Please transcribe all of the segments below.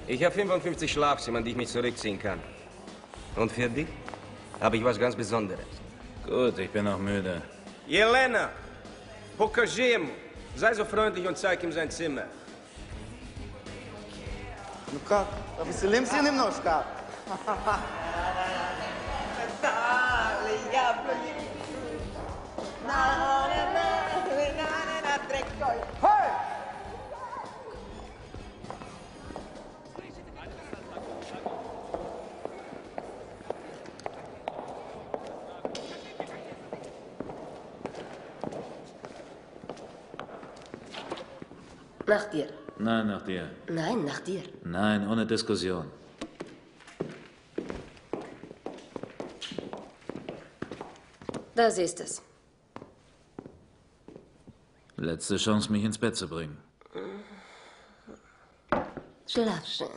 Ich habe 55 Schlafzimmer, an die ich mich zurückziehen kann. Und für dich habe ich was ganz Besonderes. Gut, ich bin auch müde. Jelena, покажи ему. Sei so freundlich und zeig ihm sein Zimmer. Ну как? Повеселимся немножко. Hey! Nach dir. Nein, nach dir. Nein, nach dir. Nein, ohne Diskussion. Das ist es. Letzte Chance, mich ins Bett zu bringen. Schlaf schön.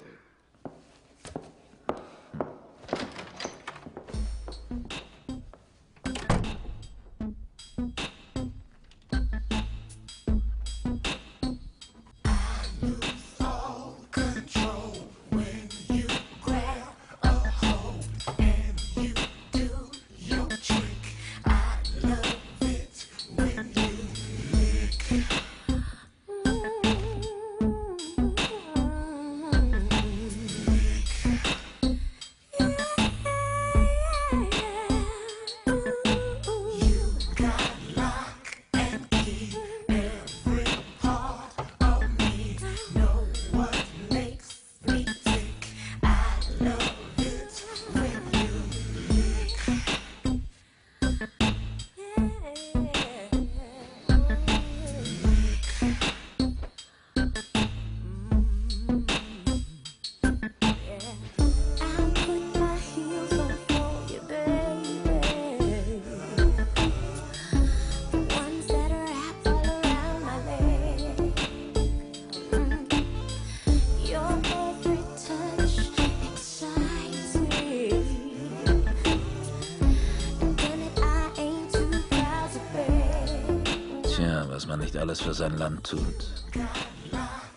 Tja, was man nicht alles für sein Land tut.